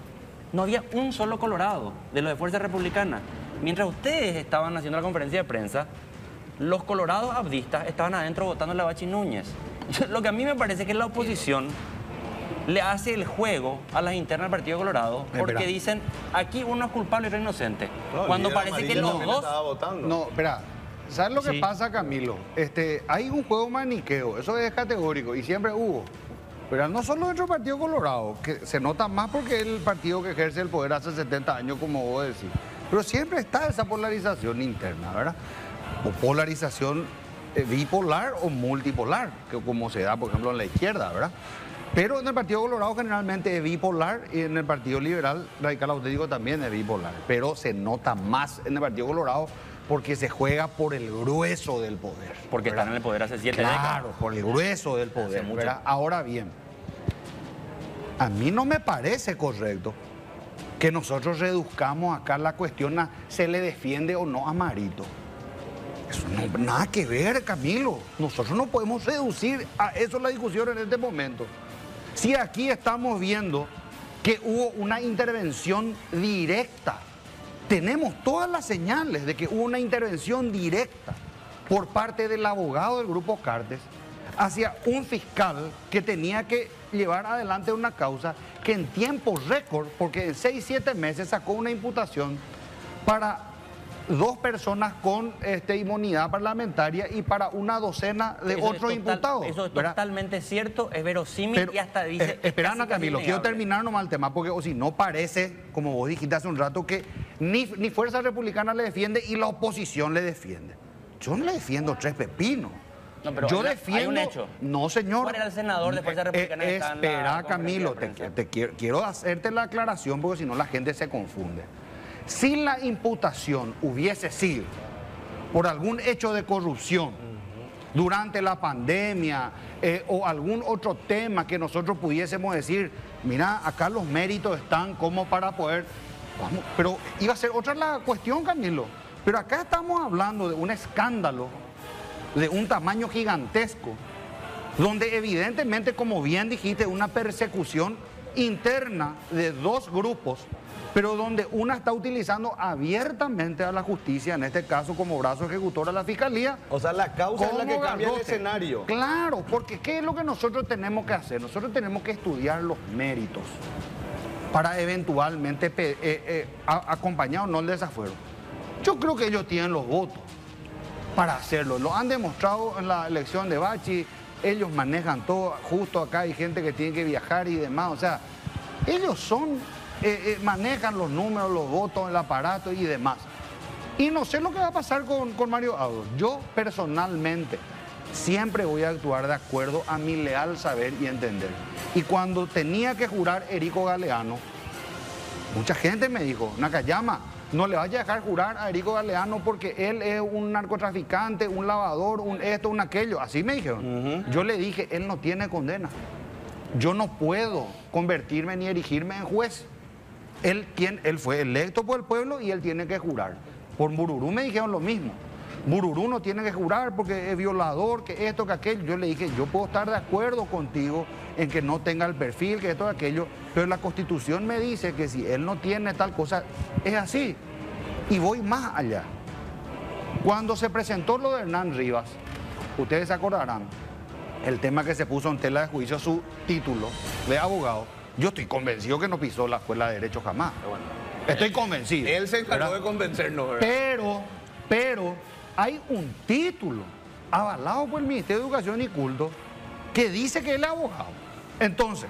no había un solo colorado de los de Fuerza Republicana. Mientras ustedes estaban haciendo la conferencia de prensa, los colorados abdistas estaban adentro votando a la Bachi Núñez. Lo que a mí me parece que la oposición le hace el juego a las internas del Partido Colorado porque dicen, aquí uno es culpable y otro inocente. No, Cuando el líder parece que amarillo los también dos... estaba votando. No, espera. ¿Sabes lo que Sí. pasa, Camilo? Hay un juego maniqueo, eso es categórico y siempre hubo. Pero no solo dentro del Partido Colorado, que se nota más porque es el partido que ejerce el poder hace 70 años, como vos decís. Pero siempre está esa polarización interna, ¿verdad? O polarización bipolar o multipolar, que como se da, por ejemplo, en la izquierda, ¿verdad? Pero en el Partido Colorado generalmente es bipolar y en el Partido Liberal Radical Auténtico también es bipolar. Pero se nota más en el Partido Colorado porque se juega por el grueso del poder. Porque ¿verdad? están en el poder hace 7 décadas. Claro, por el grueso del poder. mucho. ¿verdad? Ahora bien, a mí no me parece correcto que nosotros reduzcamos acá la cuestión a se le defiende o no a Marito. Eso no nada que ver, Camilo. Nosotros no podemos reducir a eso la discusión en este momento. Si aquí estamos viendo que hubo una intervención directa, tenemos todas las señales de que hubo una intervención directa por parte del abogado del Grupo Cartes hacia un fiscal que tenía que llevar adelante una causa que en tiempo récord, porque en 6-7 meses sacó una imputación para 2 personas con inmunidad parlamentaria y para una docena de Eso es otros imputados. Eso es ¿verdad? totalmente cierto, es verosímil Pero, y hasta dice... espera, casi, Ana Camilo, casi quiero innegable. terminar nomás el tema, porque o si no parece, como vos dijiste hace un rato, que ni Fuerza Republicana le defiende y la oposición le defiende. Yo no le defiendo 3 pepinos. No, pero Yo hay defiendo... un hecho. No, señor. ¿Cuál era el senador de Fuerza Republicana que estaba en la Espera, conferencia Camilo, de prensa? quiero hacerte la aclaración porque si no la gente se confunde. Si la imputación hubiese sido por algún hecho de corrupción durante la pandemia o algún otro tema que nosotros pudiésemos decir, mira, acá los méritos están como para poder... Vamos, pero iba a ser otra la cuestión, Camilo. Pero acá estamos hablando de un escándalo de un tamaño gigantesco, donde evidentemente, como bien dijiste, una persecución interna de 2 grupos, pero donde una está utilizando abiertamente a la justicia, en este caso como brazo ejecutor a la fiscalía. O sea, la causa es la como que cambia el garrote. escenario. Claro, porque ¿qué es lo que nosotros tenemos que hacer? Nosotros tenemos que estudiar los méritos. para eventualmente acompañar o no el desafuero. Yo creo que ellos tienen los votos para hacerlo. Lo han demostrado en la elección de Bachi. Ellos manejan todo. Justo acá hay gente que tiene que viajar y demás. O sea, ellos manejan los números, los votos, el aparato y demás. Y no sé lo que va a pasar con Mario Abdo. Yo personalmente siempre voy a actuar de acuerdo a mi leal saber y entender. Y cuando tenía que jurar Erico Galeano, mucha gente me dijo, Nakayama, no le vaya a dejar jurar a Erico Galeano porque él es un narcotraficante, un lavador, un esto, un aquello. Así me dijeron. Yo le dije, él no tiene condena. Yo no puedo convertirme ni erigirme en juez. Él fue electo por el pueblo y él tiene que jurar. Por Bururú me dijeron lo mismo. Bururú no tiene que jurar porque es violador, que esto, que aquello. Yo le dije, yo puedo estar de acuerdo contigo en que no tenga el perfil, que esto, que aquello, pero la Constitución me dice que si él no tiene tal cosa, es así. Y voy más allá. Cuando se presentó lo de Hernán Rivas, ustedes se acordarán, el tema que se puso en tela de juicio, su título de abogado, yo estoy convencido que no pisó la escuela de Derecho jamás. Estoy convencido. Él se encargó de convencernos, ¿verdad? Pero hay un título avalado por el Ministerio de Educación y Culto que dice que él es abogado. Entonces,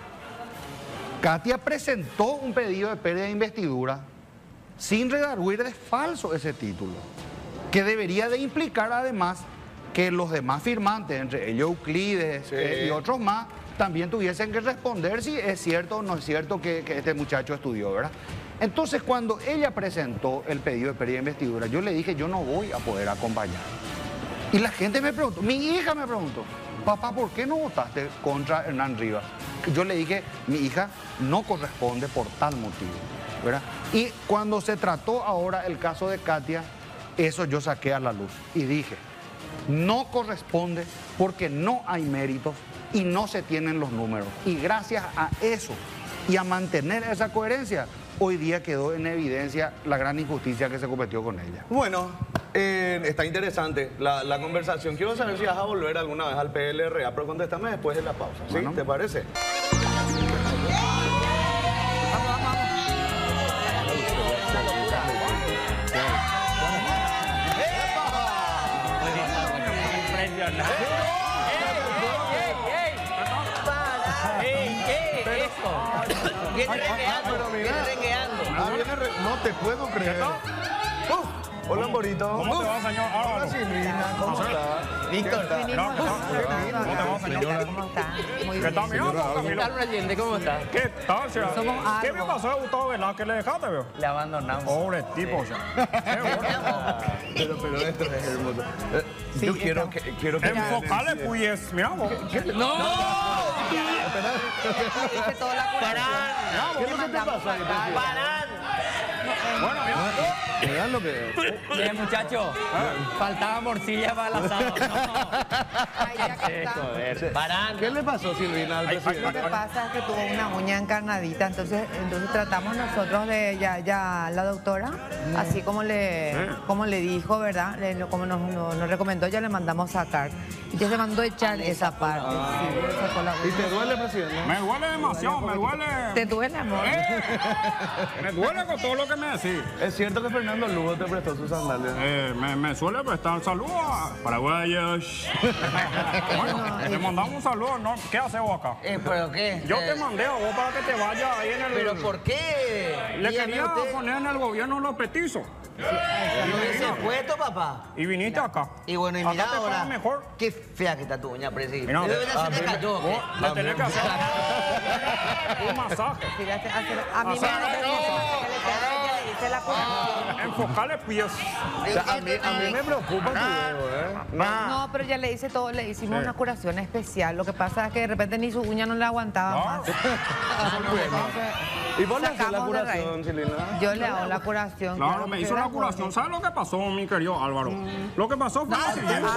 Katia presentó un pedido de pérdida de investidura sin redarguir de falso ese título, que debería de implicar además que los demás firmantes, entre ellos Euclides y otros más, también tuviesen que responder si es cierto o no es cierto que este muchacho estudió, ¿verdad? Entonces, cuando ella presentó el pedido de pérdida de investidura, yo le dije, yo no voy a poder acompañar. Y la gente me preguntó, mi hija me preguntó, papá, ¿por qué no votaste contra Hernán Rivas? Y yo le dije, mi hija no corresponde por tal motivo, ¿verdad? Y cuando se trató ahora el caso de Katia, eso yo saqué a la luz y dije, no corresponde porque no hay méritos y no se tienen los números. Y gracias a eso y a mantener esa coherencia, hoy día quedó en evidencia la gran injusticia que se cometió con ella. Bueno, está interesante la conversación. Quiero saber si vas a volver alguna vez al PLRA, pero contéstame después de la pausa, ¿sí? Bueno. ¿Te parece? No te puedo creer. Hola, Morito. ¿Cómo te va, señor? Hola, Silvina. ¿Cómo estás? Víctor. ¿Cómo te va, señora? ¿Cómo está? Muy ¿Qué tal, bien. mi Carlos Allende, ¿cómo estás? ¿Qué tal, señora? Somos algo. ¿Qué me pasó de Gustavo Velázquez? ¿Le dejaste, veo? Le abandonamos. Pobre tipo, ya. Pero esto es hermoso. Yo quiero que Enfocale, pues, mira vos. ¡No! Hice toda la curación. ¿Qué es lo que te pasa? ¡Parán! Bueno, mira. Vean lo que... Bien, muchacho. Faltaba morcilla para el asado. Ay, ya que está. ¡Parán! ¿Qué le pasó, Silvina, al Lo presidente? que pasa es que tuvo una uña encarnadita, entonces tratamos nosotros de ya la doctora, así como le dijo, ¿verdad? Como nos recomendó, ya le mandamos sacar. Y ya se mandó echar esa parte. Sí, le sacó la ¿Y uña. te duele, presidente? Me duele demasiado, me duele. ¿Te duele, amor? Me duele con todo lo que me decís. ¿Es cierto que Fernando Lugo te prestó sus sandalias? Me suele prestar saludos a paraguayos. Bueno, te mandamos un saludo, ¿no? ¿Qué haces vos acá? ¿Pero qué? Yo te mandé a vos para que te vayas ahí en el... ¿Pero por qué? Le Dígame quería usted. poner en el gobierno los petizos. ¿No hubiese puesto, papá? Y viniste acá. Y bueno, y Acá mira te pagan ahora, mejor. qué fea que está tu uña, presidente. Mira, Se te cayó. ¿qué? Vos le tenés que hacer un masaje. Sí, a mí me le hice la curación. Enfocale pies. O sea, a mí me preocupa tu dedo, No, pero ya le hice todo, le hicimos una curación especial. Lo que pasa es que de repente ni su uña no le aguantaba más. ¿Y vos le haces la Sacamos de raíz. curación, Silvina? Yo le hago la curación. Claro, me hizo la curación. ¿Sabes lo que pasó, mi querido Álvaro? Lo que pasó fue lo siguiente.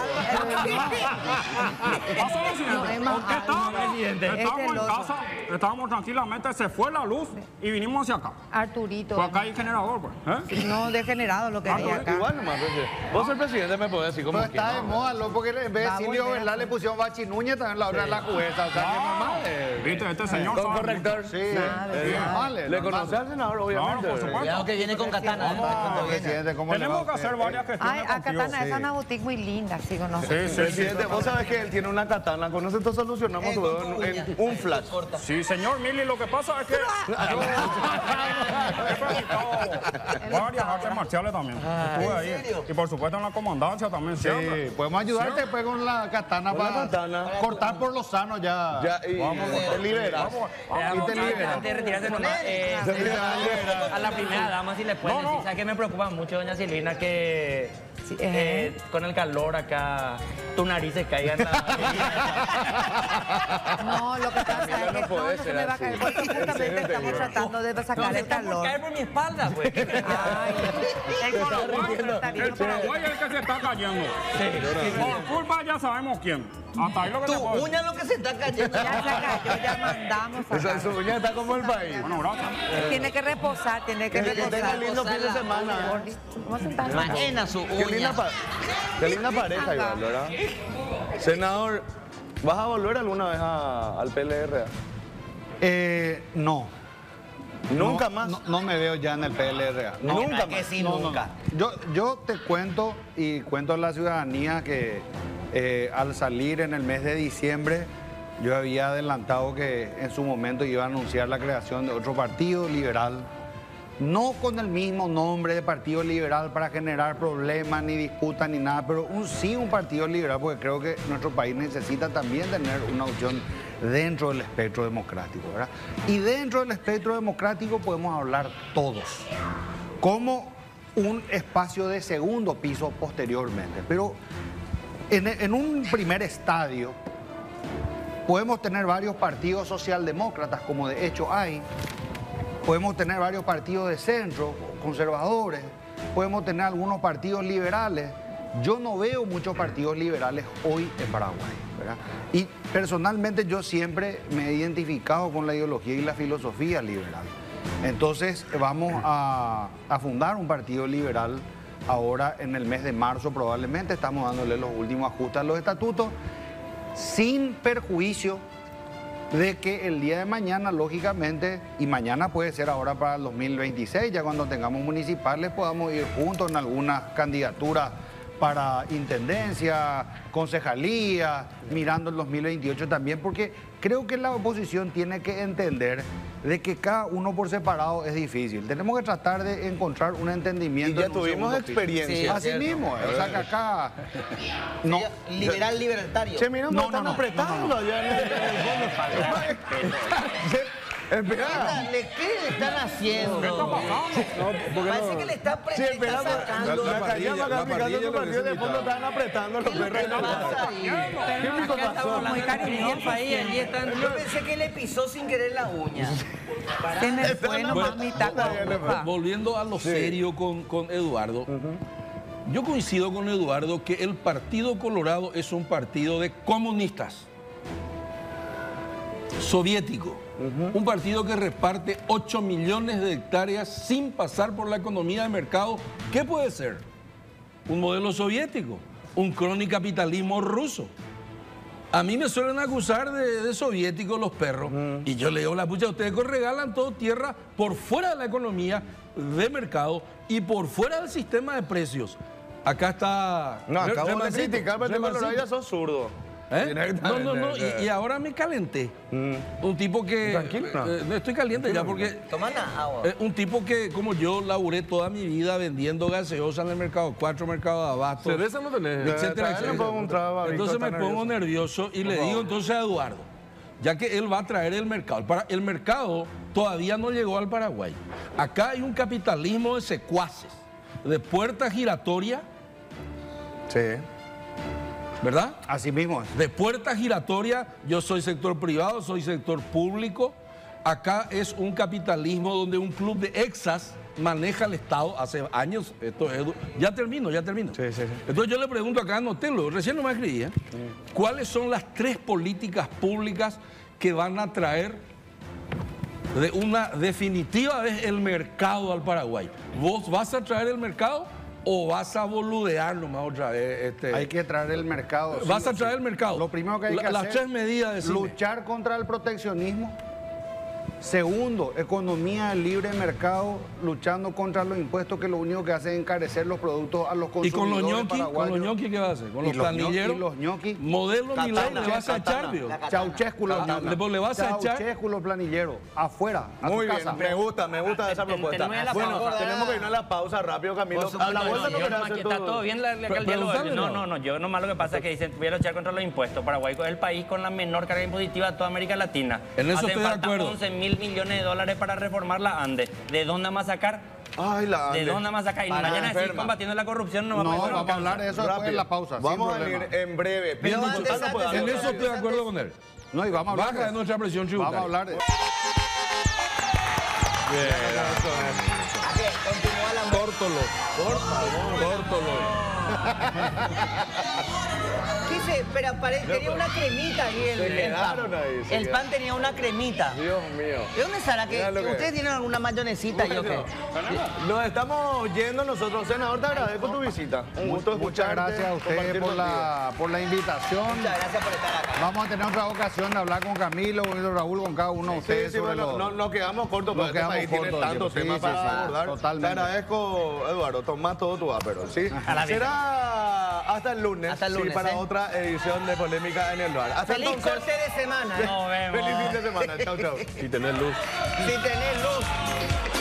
Pasó lo siguiente. Estábamos en casa, estábamos tranquilamente, se fue la luz y vinimos hacia acá. Arturito. Fue acá hay generador, pues. No degenerado lo que había acá. Igual nomás, presidente. Vos el presidente me podés decir como Pero está de moda, ¿no? Porque en vez Va a de Silvio volver a Velar le pusieron Bachi Núñez, también la otra es la jueza. O sea, que normal. ¿Viste? Este señor Con sabe corrector. Sí, Nada, es normal. normales. ¿Le normales. conoce al senador, obviamente? por supuesto. Cuidado que viene con katana. cuando viene. Presidente, ¿cómo le va Tenemos a que hacer usted? varias Ay, gestiones a contigo. Katana es una boutique muy linda, sí, conozco. Sí, sí, sí. Presidente, vos sabés que él tiene una katana, con eso te solucionamos todo en un flash. Sí, señor Mili, lo que pasa es que yo he practicado varias artes marciales también. Estuve ahí. serio? Y por supuesto en la comandancia también siempre. Sí, podemos ayudarte pues con la katana Con la para katana. cortar por lo sano ya. Ya, y te liberas. Y te liberas. Antes de retirarse nomás, a la primera dama si le pueden decir, ¿sabes qué me preocupa mucho, doña Silvina? Que con el calor acá tu nariz se caiga en la... No, lo que pasa es que no puede se ser me va a así. caer. Porque justamente estamos tratando de sacar el calor. caer por mi espalda, pues. Ay, el color, pero está bien El Paraguay es el que se está cayendo. Por culpa ya sabemos quién. Hasta ahí lo que Tu te puedo decir. uña es lo que se está cayendo. Ya se cayó, ya mandamos a Esa su uña está como el país. Bueno, gracias. Tiene que reposar, tiene que Que tenga reposar. lindo fin de semana. ¿Cómo sentarse? Maena su Qué linda, uña. qué linda pareja igual, ¿verdad? Senador, ¿vas a volver alguna vez al PLR? No. Nunca No, más. No me veo ya en el PLRA. No, Nunca que más. sí, no, nunca. no. Yo te cuento y cuento a la ciudadanía que al salir en el mes de diciembre yo había adelantado que en su momento iba a anunciar la creación de otro partido liberal, no con el mismo nombre de Partido Liberal para generar problemas ni disputas ni nada, pero sí un partido liberal porque creo que nuestro país necesita también tener una opción dentro del espectro democrático, ¿verdad? Y dentro del espectro democrático podemos hablar todos, como un espacio de segundo piso posteriormente. Pero en un primer estadio podemos tener varios partidos socialdemócratas, como de hecho hay, podemos tener varios partidos de centro, conservadores, podemos tener algunos partidos liberales. Yo no veo muchos partidos liberales hoy en Paraguay, ¿verdad? Y personalmente yo siempre me he identificado con la ideología y la filosofía liberal. Entonces vamos a fundar un partido liberal ahora en el mes de marzo probablemente. Estamos dándole los últimos ajustes a los estatutos sin perjuicio de que el día de mañana, lógicamente, y mañana puede ser ahora para el 2026, ya cuando tengamos municipales podamos ir juntos en algunas candidaturas para intendencia, concejalía, mirando el 2028 también, porque creo que la oposición tiene que entender de que cada uno por separado es difícil. Tenemos que tratar de encontrar un entendimiento. Y ya en un tuvimos segundo piso. experiencia. Así mismo, o sea que acá... No, Liberal libertario. Che, mira, No, están no, apretando allá en el fondo. Espera. ¿Qué le están haciendo? Parece que le está Sí, espera, sacando. la callamos acá la aplicando parrilla su le partido de hubiese fondo, invitado. estaban apretando los perros. ¿Qué pico Acá estamos pasó? muy cariñosos ahí, allí están... Yo pensé que le pisó sin querer la uña. Se me fue nomás mi taco. Volviendo a lo serio con Eduardo, yo coincido con Eduardo que el Partido Colorado es un partido de comunistas, soviético, un partido que reparte 8 millones de hectáreas sin pasar por la economía de mercado. ¿Qué puede ser? Un modelo soviético, un cronicapitalismo ruso. A mí me suelen acusar de soviéticos los perros. Y yo le digo, la pucha, ustedes regalan todo tierra por fuera de la economía de mercado y por fuera del sistema de precios. Acá está... No, acabo de Remancito, criticar, pero Remancito. Colorado ya sos zurdo. ¿Eh? No, y ahora me calenté. Un tipo que... Tranquilo. estoy caliente ya porque... Toma agua. Un tipo que, como yo, laburé toda mi vida vendiendo gaseosa en el mercado 4, mercado de abasto, Cerveza no tenés. etcétera, Todavía le etcétera. pongo un trago a Víctor, Entonces me está pongo nervioso. nervioso y le digo entonces a Eduardo, ya que él va a traer el mercado. El mercado todavía no llegó al Paraguay. Acá hay un capitalismo de secuaces, de puerta giratoria, Sí. ¿verdad? así mismo es. De puerta giratoria, yo soy sector privado, soy sector público. Acá es un capitalismo donde un club de exas maneja el Estado hace años. Esto es, ya termino. Sí. Entonces yo le pregunto acá, anótelo, recién no me escribí, ¿cuáles son las 3 políticas públicas que van a traer de una definitiva vez el mercado al Paraguay? ¿Vos vas a traer el mercado o vas a boludear nomás otra vez? Hay que traer el mercado. ¿Vas sí a o traer sí. el mercado? Lo primero que hay que Las hacer 3 medidas, decime. luchar contra el proteccionismo, Segundo, economía de libre mercado, luchando contra los impuestos que lo único que hace es encarecer los productos a los ¿Y con consumidores los ñoquis? ¿Con los ñoquis qué va a hacer? ¿Con los planilleros? Los ñoquis. Modelo Milei le vas a echar, ¿vio? Chauchescu los ñoquis. Le vas a echar. Chauchescu los planilleros. Afuera, a Muy tu bien, casa. me gusta esa propuesta. Bueno, tenemos que irnos a la pausa rápido, Camilo. A la vuelta no querés hacer Está todo bien la alcaldía. No, yo nomás lo que pasa es que dicen, voy a luchar contra los impuestos. Paraguay es el país con la menor carga impositiva de toda América Latina. En eso Hacen estoy de falta acuerdo. 11.000 millones de dólares para reformar la ANDE. ¿De dónde vamos a sacar? Ay, la ¿De ANDE. dónde vamos a sacar? Y mañana decir enferma. combatiendo la corrupción no No, vamos a vamos a hablar de eso después de la pausa. Vamos a sin venir problema. en breve. Pero antes, En eso estoy de acuerdo con él. No, y vamos a hablar Baja de nuestra presión tributaria. Vamos a hablar de... Continúa la Córtolo. Por favor. Córtolo. ¿Qué se? Pero tenía una cremita ahí Se el pan. quedaron ahí, se El pan quedaron. tenía una cremita. Dios mío. ¿De dónde será que Mira lo que- ustedes tienen alguna mayonesita? ¿Yo qué? Nos estamos yendo nosotros. Senador, te agradezco tu visita. Un gusto Muchas escucharte. gracias a ustedes compartir por la invitación. Muchas gracias por estar acá. Vamos a tener otra ocasión de hablar con Camilo, con Raúl, con cada uno de contigo. ustedes Sí, sobre bueno, los... nos quedamos cortos, Nos porque este quedamos país tiene cortos, tantos sí, temas sí, para sí, abordar. totalmente. Te agradezco, Eduardo. Toma todo tu apero, ¿sí? Será hasta el lunes. Hasta el lunes, sí, para ¿eh? otra edición de Polémica en el Bar. Hasta Feliz entonces. corte de semana. ¿eh? Nos vemos. Feliz fin de semana. Chau, chau. Y tener luz. Si tenés luz.